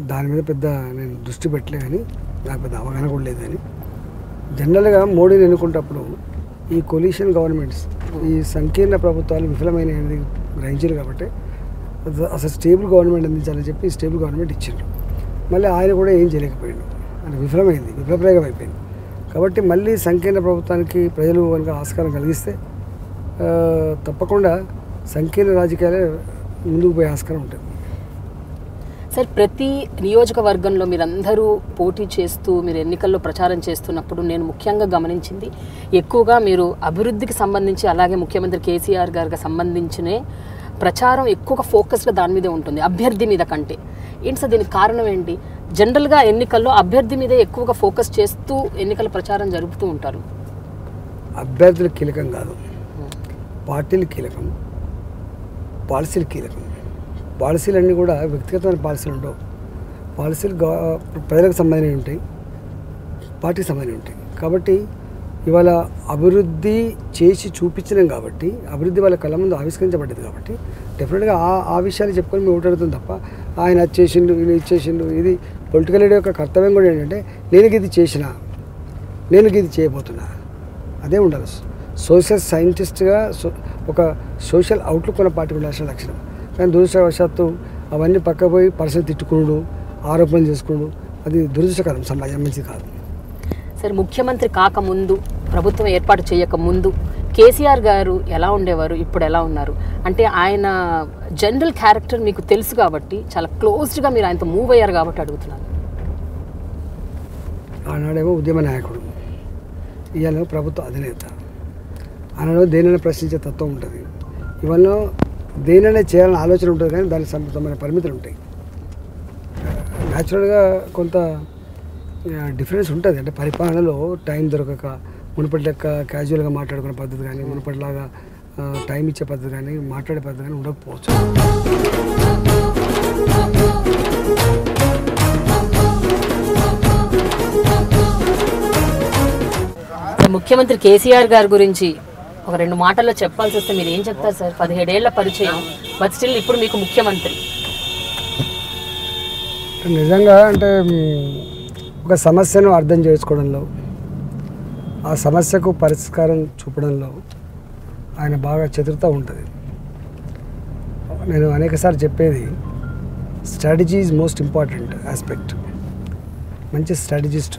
దాని మీద పెద్ద నేను దృష్టి పెట్టలే కానీ నాకు పెద్ద అవగాహన కూడా లేదు కానీ జనరల్గా మోడీని ఎన్నుకున్నప్పుడు ఈ కొలిషన్ గవర్నమెంట్స్ ఈ సంకీర్ణ ప్రభుత్వాలు విఫలమైన అనేది గ్రహించారు కాబట్టి అసలు స్టేబుల్ గవర్నమెంట్ అందించాలని చెప్పి స్టేబుల్ గవర్నమెంట్ ఇచ్చిండ్రు. మళ్ళీ ఆయన కూడా ఏం చేయలేకపోయాడు, అంటే విఫలమైంది, విఫలప్రయోగం అయిపోయింది. కాబట్టి మళ్ళీ సంకీర్ణ ప్రభుత్వానికి ప్రజలు కనుక ఆస్కారం కలిగిస్తే తప్పకుండా సంకీర్ణ రాజకీయాలే ముందుకు పోయే ఆస్కారం ఉంటుంది. సార్, ప్రతి నియోజకవర్గంలో మీరందరూ పోటీ చేస్తూ మీరు ఎన్నికల్లో ప్రచారం చేస్తున్నప్పుడు నేను ముఖ్యంగా గమనించింది ఎక్కువగా మీరు అభివృద్ధికి సంబంధించి అలాగే ముఖ్యమంత్రి కేసీఆర్ గారికి సంబంధించిన ప్రచారం ఎక్కువగా ఫోకస్గా దాని మీదే ఉంటుంది, అభ్యర్థి మీద కంటే. ఏంటి సార్ దీనికి కారణం ఏంటి? జనరల్గా ఎన్నికల్లో అభ్యర్థి మీదే ఎక్కువగా ఫోకస్ చేస్తూ ఎన్నికల ప్రచారం జరుపుతూ ఉంటారు. అభ్యర్థులు కీలకం కాదు, పార్టీలు కీలకం, పాలసీలు కీలకం. పాలసీలన్నీ కూడా వ్యక్తిగతమైన పాలసీలు ఉండవు. పాలసీలు ప్రజలకు సంబంధించి ఉంటాయి, పార్టీకి సంబంధించి ఉంటాయి. కాబట్టి ఇవాళ అభివృద్ధి చేసి చూపించినాం కాబట్టి, అభివృద్ధి వాళ్ళ కళ్ళ ముందు ఆవిష్కరించబడ్డది కాబట్టి డెఫినెట్గా ఆ ఆ విషయాలు చెప్పుకొని మేము ఓటాడుతుంది తప్ప ఆయన అది చేసిండు ఇది ఇచ్చేసిండు. ఇది పొలిటికల్ లీడర్ యొక్క కర్తవ్యం కూడా ఏంటంటే నేను ఇది చేసిన, నేను ఇది చేయబోతున్నా, అదే ఉండాలి. సోషల్ సైంటిస్ట్గా సో ఒక సోషల్ అవుట్లుక్ ఉన్న పార్టీ ఉండాల్సిన లక్షణం. కానీ దురదృష్టవశాత్తు అవన్నీ పక్క పోయి పర్సన్ తిట్టుకున్నాడు, ఆరోపణలు చేసుకున్నాడు, అది దురదృష్టకరం, సమాజం మంచిది కాదు. సరే, ముఖ్యమంత్రి కాకముందు, ప్రభుత్వం ఏర్పాటు చేయకముందు కేసీఆర్ గారు ఎలా ఉండేవారు, ఇప్పుడు ఎలా ఉన్నారు? అంటే ఆయన జనరల్ క్యారెక్టర్ మీకు తెలుసు కాబట్టి చాలా క్లోజ్డ్గా మీరు ఆయనతో మూవ్ అయ్యారు కాబట్టి అడుగుతున్నాను. ఆనాడేమో ఉద్యమ నాయకుడు, ఇవాళ ప్రభుత్వ అధినేత. ఆనాడు దేనైనా ప్రశ్నించే తత్వం ఉంటుంది, ఇవాళ దేనైనా చేయాలని ఆలోచన ఉంటుంది, కానీ దానికి సంబంధమైన పరిమితులు ఉంటాయి. న్యాచురల్గా కొంత డిఫరెన్స్ ఉంటుంది. అంటే పరిపాలనలో టైం దొరకక మునుపటి లెక్క క్యాజువల్గా మాట్లాడుకునే పద్ధతి కానీ, మునుపటిలాగా టైం ఇచ్చే పద్ధతి కానీ, మాట్లాడే పద్ధతి కానీ ఉండకపోవచ్చు. ముఖ్యమంత్రి కేసీఆర్ గారి గురించి ఒక రెండు మాటల్లో చెప్పాల్సి వస్తే మీరు ఏం చెప్తారు సార్? పదిహేడేళ్ల పరిచయం, బట్ స్టిల్ ఇప్పుడు మీకు ముఖ్యమంత్రి. నిజంగా అంటే ఒక సమస్యను అర్థం చేసుకోవడంలో, ఆ సమస్యకు పరిష్కారం చూపడంలో ఆయన బాగా చతురత ఉంటుంది. నేను అనేకసార్లు చెప్పేది strategy is most important aspect. మంచి స్ట్రాటజిస్ట్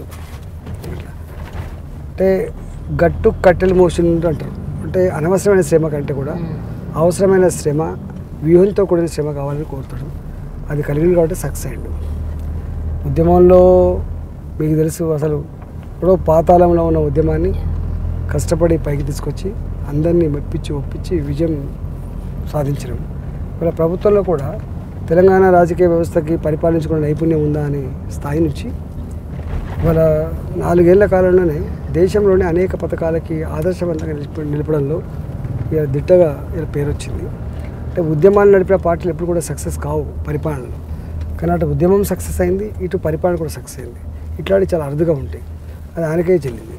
అంటే గట్టు కట్టెలు మోషన్ అంటారు. అంటే అనవసరమైన శ్రమ కంటే కూడా అవసరమైన శ్రమ, వ్యూహంతో కూడిన శ్రమ కావాలని కోరుతాడు. అది కలిగింది కాబట్టి సక్సెస్ అయ్యిండు. ఉద్యమంలో మీకు తెలుసు, అసలు ఇప్పుడు పాతాళంలో ఉన్న ఉద్యమాన్ని కష్టపడి పైకి తీసుకొచ్చి అందరినీ మెప్పించి ఒప్పించి విజయం సాధించడం. ఇలా ప్రభుత్వంలో కూడా తెలంగాణ రాజకీయ వ్యవస్థకి పరిపాలించుకునే నైపుణ్యం ఉందా అనే స్థాయి నుంచి ఇవాళ నాలుగేళ్ల కాలంలోనే దేశంలోని అనేక పథకాలకి ఆదర్శవంతంగా నిలిప నిలపడంలో ఇలా దిట్టగా ఇలా పేరు వచ్చింది. అంటే ఉద్యమాలు నడిపిన పార్టీలు ఎప్పుడు కూడా సక్సెస్ కావు పరిపాలనలో, కానీ అటు ఉద్యమం సక్సెస్ అయింది, ఇటు పరిపాలన కూడా సక్సెస్ అయింది. ఇట్లాంటివి చాలా అరుదుగా ఉంటాయి, అది ఆయనకే చెల్లింది.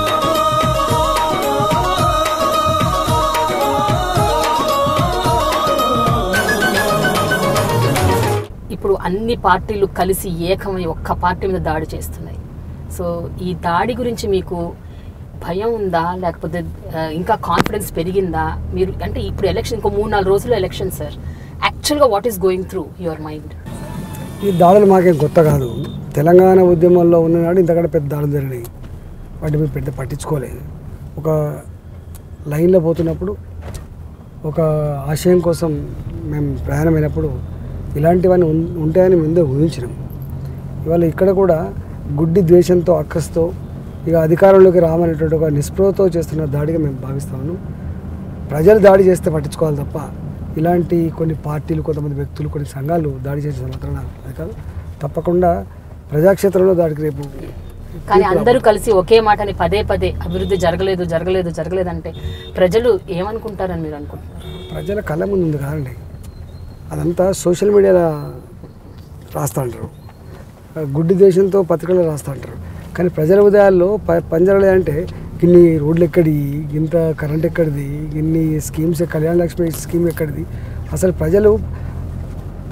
ఇప్పుడు అన్ని పార్టీలు కలిసి ఏకమై ఒక్క పార్టీ మీద దాడి చేస్తున్నాయి. సో ఈ దాడి గురించి మీకు భయం ఉందా, లేకపోతే ఇంకా కాన్ఫిడెన్స్ పెరిగిందా? మీరు అంటే ఇప్పుడు ఎలక్షన్ ఇంకో మూడు నాలుగు రోజుల్లో election sir, actually what is going through your mind? ఈ దాడులు మాకేం కొత్త కాదు. తెలంగాణ ఉద్యమంలో ఉన్ననాడు ఇంతకంటే పెద్ద దాడులు జరిగినాయి, వాటి మీద పెద్ద పట్టించుకోలేదు. ఒక లైన్లో పోతున్నప్పుడు, ఒక ఆశయం కోసం మేము ప్రయాణమైనప్పుడు ఇలాంటివన్నీ ఉంటాయని ముందే ఊహించినాం. ఇవాళ ఇక్కడ కూడా గుడ్డి ద్వేషంతో, అక్కస్తో ఇక అధికారంలోకి రామనేటువంటి ఒక నిస్పృహతో చేస్తున్న దాడిగా మేము భావిస్తాము. ప్రజలు దాడి చేస్తే పట్టించుకోవాలి తప్ప ఇలాంటి కొన్ని పార్టీలు, కొంతమంది వ్యక్తులు, కొన్ని సంఘాలు దాడి చేసిన మాత్రం అది కాదు. తప్పకుండా ప్రజాక్షేత్రంలో దాడికి రేపు. కానీ అందరూ కలిసి ఒకే మాటని పదే పదే అభివృద్ధి జరగలేదు జరగలేదు జరగలేదు అంటే ప్రజలు ఏమనుకుంటారని మీరు అనుకుంటున్నారు? ప్రజల కళ్ళ ముందు ఉంది కాదండి, అదంతా సోషల్ మీడియాలో రాస్తూ ఉంటారు, గుడ్డి దేశంతో పత్రికల్లో రాస్తూ ఉంటారు. కానీ ప్రజల ఉదయాల్లో ప పంజరలే అంటే ఇన్ని రోడ్లు ఎక్కడి, ఇంత కరెంట్ ఎక్కడిది, ఇన్ని స్కీమ్స్, కళ్యాణ లక్ష్మి స్కీమ్ ఎక్కడిది, అసలు ప్రజలు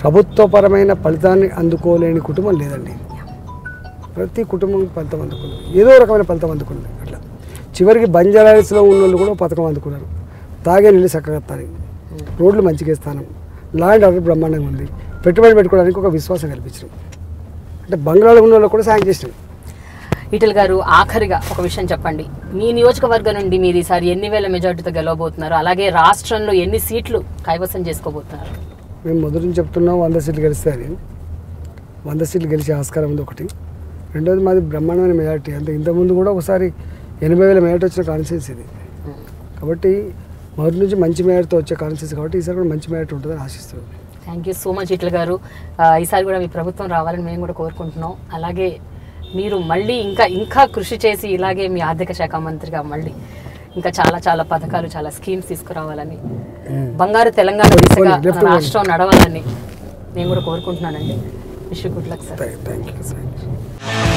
ప్రభుత్వపరమైన ఫలితాన్ని అందుకోలేని కుటుంబం లేదండి. ప్రతి కుటుంబం ఫలితం అందుకుంది, ఏదో రకమైన ఫలితం అందుకుంది. అట్లా చివరికి బంజారాహిల్స్లో ఉన్న వాళ్ళు కూడా పథకం అందుకున్నారు. తాగే నీళ్ళు చక్కగా తాని, రోడ్లు మంచిగా ఇస్తాను, ల్యాండ్ ఆర్డర్ బ్రహ్మాండంగా ఉంది, పెట్టుబడి పెట్టుకోవడానికి ఒక విశ్వాసం కల్పించడం. అంటే బంగాళాలో ఉన్న వాళ్ళు కూడా సాయం చేసినాం. ఈటెల గారు, ఆఖరిగా ఒక విషయం చెప్పండి. మీ నియోజకవర్గం నుండి మీరు ఈసారి ఎన్ని వేల మెజార్టీతో గెలవబోతున్నారు? అలాగే రాష్ట్రంలో ఎన్ని సీట్లు కైవసం చేసుకోబోతున్నారు? మేము మొదటి నుంచి చెప్తున్నాం వంద సీట్లు గెలిస్తే అని. వంద సీట్లు గెలిచే ఆస్కారం ఉంది ఒకటి. రెండోది మాది బ్రహ్మాండమైన మెజార్టీ. అంటే ఇంతకుముందు కూడా ఒకసారి ఎనభై వేల మెజార్టీ వచ్చిన కాన్స్టిట్యున్సీ ఇది. కాబట్టి మొదటి నుంచి మంచి మెజార్టీతో వచ్చే కాన్స్టిట్యున్సీ కాబట్టి ఈసారి కూడా మంచి మెజార్టీ ఉంటుందని ఆశిస్తున్నాం. Thank you so much Etela గారు. ఈసారి కూడా మీ ప్రభుత్వం రావాలని మేము కూడా కోరుకుంటున్నాం. అలాగే మీరు మళ్ళీ ఇంకా ఇంకా కృషి చేసి ఇలాగే మీ ఆర్థిక శాఖ మంత్రిగా మళ్ళీ ఇంకా చాలా చాలా పథకాలు, చాలా స్కీమ్స్ తీసుకురావాలని, బంగారు తెలంగాణ దిశగా మన రాష్ట్రం నడవాలని నేను కూడా కోరుకుంటున్నానండి. Wish you good luck sir. Thank you.